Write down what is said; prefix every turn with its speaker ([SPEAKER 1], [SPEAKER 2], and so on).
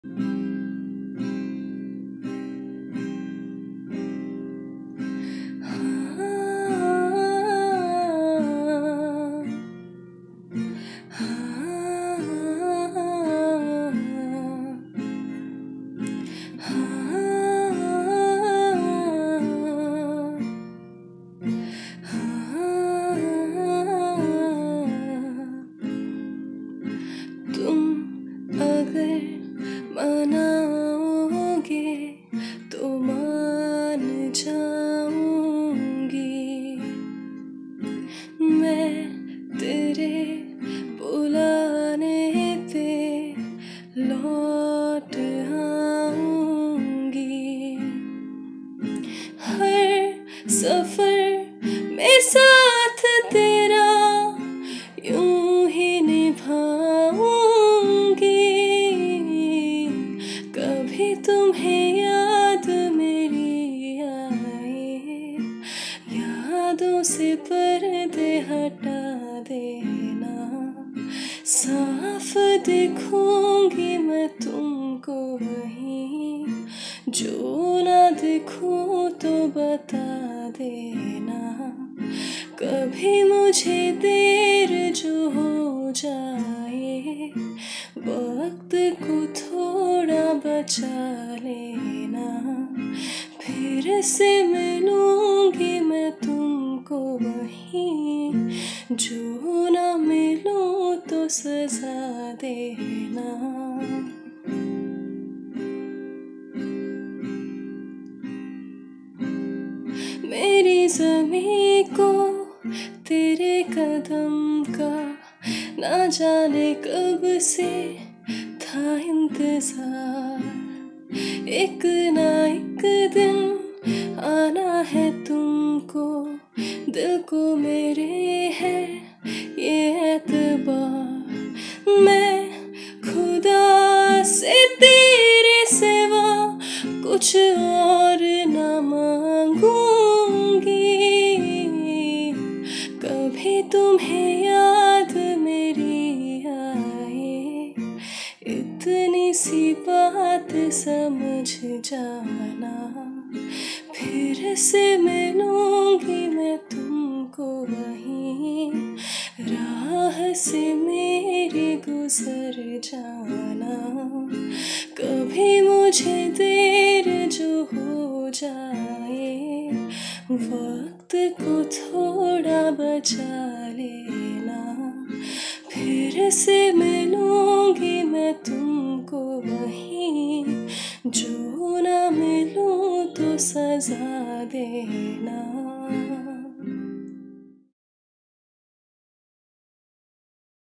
[SPEAKER 1] तुम अगर मनाओगे तो मान जाऊंगी। मैं तेरे बुलाने पे लौट आऊंगी। हर सफर में साथ तेरा यूं ही निभाऊंगी। कभी तुम्हें याद मेरी आए, यादों से पर्दे हटा देना। साफ दिखूंगी मैं तुमको वहीं, जो ना दिखूं तो बता देना। कभी मुझे देर जो हो जाए, वक्त को थोड़ा बचा लेना। फिर से मिलूंगी मैं तुमको वहीं, जो ना मिलूं तो सजा देना। मेरी ज़मीं को तेरे कदम का ना जाने कब से था इंतजार। एक ना एक दिन आना है तुमको, दिल को मेरे है ये एतबार। मैं खुदा से तेरे सिवा कुछ और ना मांगूंगी। कभी तुम्हें याद मेरी आए, इतनी सी बात समझ जाना। फिर से मिलूंगी मैं तुमको वहीं, राह से मेरी गुजर जाना। कभी मुझे देर जो हो जाए, वक्त को थोड़ा बचा लेना। फिर से मिलूंगी मैं तुमको वहीं, जो ना मिलूं तो सजा देना।